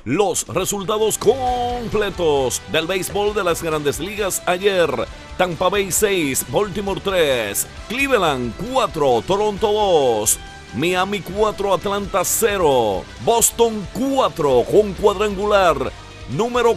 Los resultados completos del béisbol de las Grandes Ligas ayer: Tampa Bay 6, Baltimore 3, Cleveland 4, Toronto 2, Miami 4, Atlanta 0, Boston 4 con cuadrangular número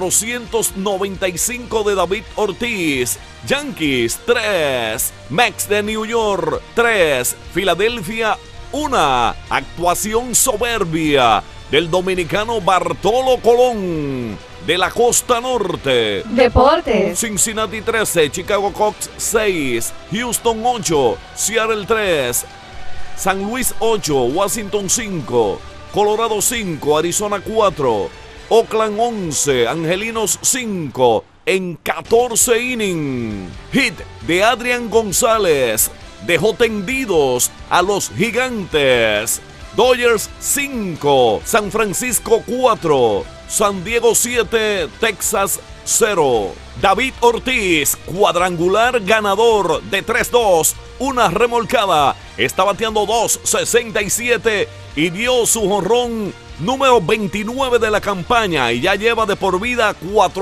495 de David Ortiz, Yankees 3, Mets de New York 3, Filadelfia 1, actuación soberbia del dominicano Bartolo Colón de la Costa Norte. Deportes. Cincinnati 13, Chicago Cubs 6, Houston 8, Seattle 3, San Luis 8, Washington 5, Colorado 5, Arizona 4, Oakland 11, Angelinos 5 en 14 innings. Hit de Adrián González dejó tendidos a los Gigantes. Dodgers 5, San Francisco 4, San Diego 7, Texas 0. David Ortiz, cuadrangular ganador de 3-2, una remolcada, está bateando 2.67 y dio su jonrón número 29 de la campaña y ya lleva de por vida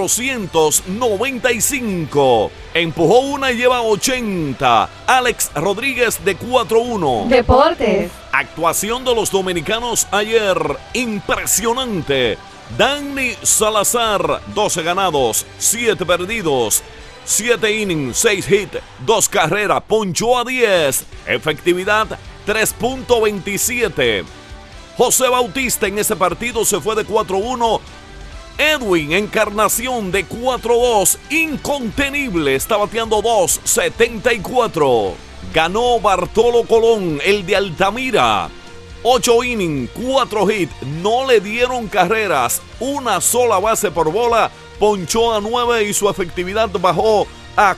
495. Empujó una y lleva 80. Alex Rodríguez de 4-1. Deportes. Actuación de los dominicanos ayer, impresionante. Danny Salazar, 12 ganados, 7 perdidos, 7 innings, 6 hits, 2 carreras, ponchó a 10, efectividad 3.27. José Bautista en ese partido se fue de 4-1. Edwin Encarnación de 4-2, incontenible, está bateando 2.74. Ganó Bartolo Colón, el de Altamira. 8 innings, 4 hits, no le dieron carreras, una sola base por bola, ponchó a 9 y su efectividad bajó a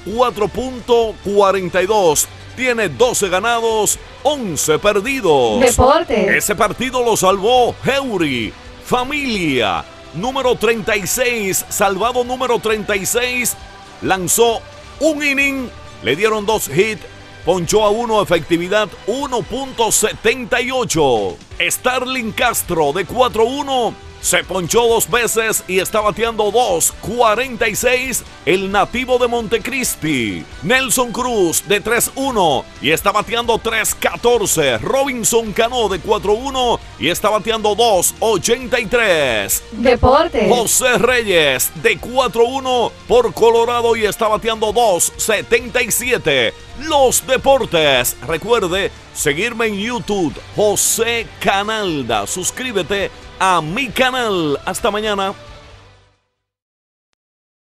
4.42. Tiene 12 ganados, 11 perdidos. Deportes. Ese partido lo salvó Heuri Familia, número 36, salvado número 36, lanzó un inning, le dieron 2 hits, ponchó a 1, efectividad 1.78. Starling Castro de 4-1 se ponchó 2 veces y está bateando 2.46, el nativo de Montecristi. Nelson Cruz de 3-1 y está bateando 3.14. Robinson Cano de 4-1 y está bateando 2.83. Deportes. José Reyes de 4-1 por Colorado y está bateando 2.77. Los deportes. Recuerde seguirme en YouTube, José Canalda. Suscríbete a mi canal. Hasta mañana.